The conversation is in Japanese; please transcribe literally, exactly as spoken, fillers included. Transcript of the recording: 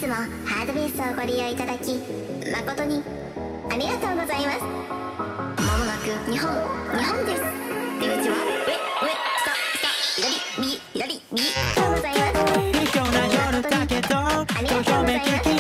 つもハードベースをご利用いただき誠にありがとうございます。まもなく日本日本です。出口は上上下下左右左右ありがとうございます。 卑怯な夜だけど、 ありがとうございます。